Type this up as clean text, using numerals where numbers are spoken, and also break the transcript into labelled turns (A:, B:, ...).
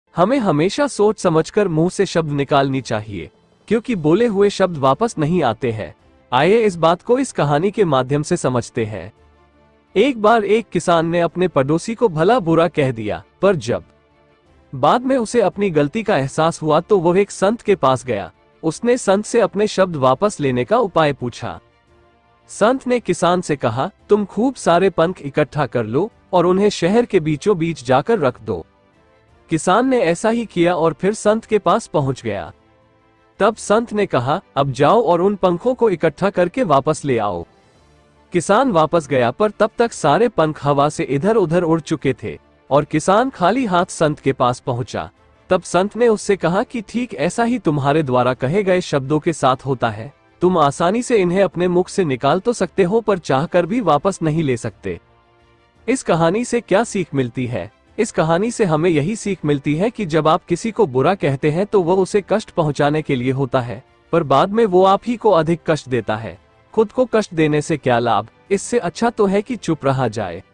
A: हमें हमेशा सोच समझकर मुंह से शब्द निकालनी चाहिए, क्योंकि बोले हुए शब्द वापस नहीं आते हैं। आइए इस बात को इस कहानी के माध्यम से समझते हैं। एक बार एक किसान ने अपने पड़ोसी को भला बुरा कह दिया, पर जब बाद में उसे अपनी गलती का एहसास हुआ तो वो एक संत के पास गया। उसने संत से अपने शब्द वापस लेने का उपाय पूछा। संत ने किसान से कहा, तुम खूब सारे पंख इकट्ठा कर लो और उन्हें शहर के बीचों बीच जाकर रख दो। किसान ने ऐसा ही किया और फिर संत के पास पहुंच गया। तब संत ने कहा, अब जाओ और उन पंखों को इकट्ठा करके वापस ले आओ। किसान वापस गया, पर तब तक सारे पंख हवा से इधर उधर उड़ चुके थे और किसान खाली हाथ संत के पास पहुंचा। तब संत ने उससे कहा कि ठीक ऐसा ही तुम्हारे द्वारा कहे गए शब्दों के साथ होता है। तुम आसानी से इन्हें अपने मुख से निकाल तो सकते हो, पर चाहकर भी वापस नहीं ले सकते। इस कहानी से क्या सीख मिलती है? इस कहानी से हमें यही सीख मिलती है कि जब आप किसी को बुरा कहते हैं तो वह उसे कष्ट पहुंचाने के लिए होता है, पर बाद में वो आप ही को अधिक कष्ट देता है। खुद को कष्ट देने से क्या लाभ? इससे अच्छा तो है कि चुप रहा जाए।